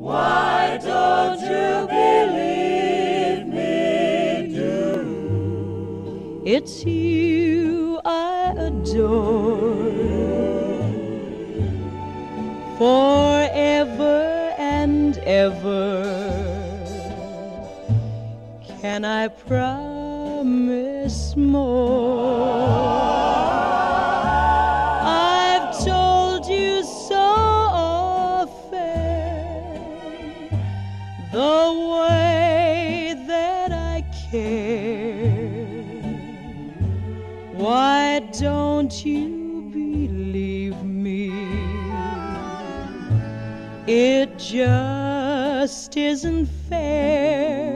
Why don't you believe me, do? It's you I adore, forever and ever. Can I promise more? I've told you so often the way that I care. Why don't you believe me? It just isn't fair.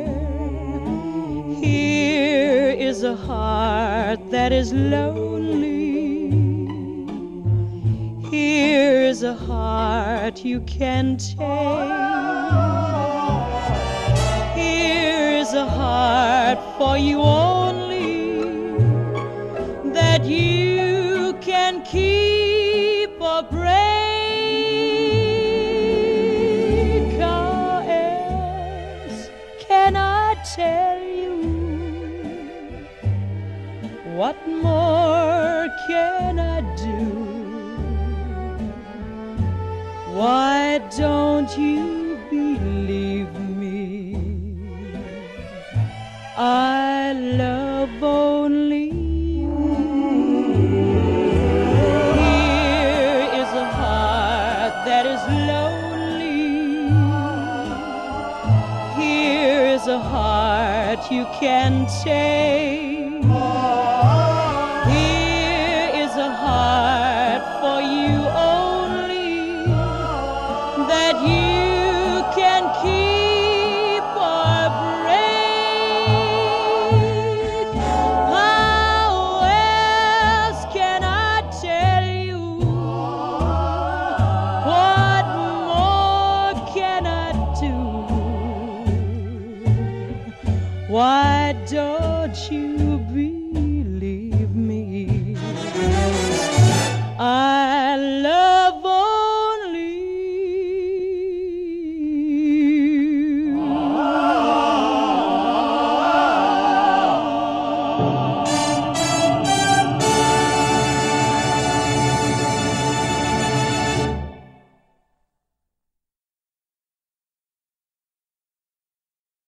Here is a heart that is lonely. Here's a heart you can take. Here's a heart for you only, that you can keep or break. How else can I tell you? What more can I do? Why don't you believe me? I love only you. Here is a heart that is lonely. Here is a heart you can take.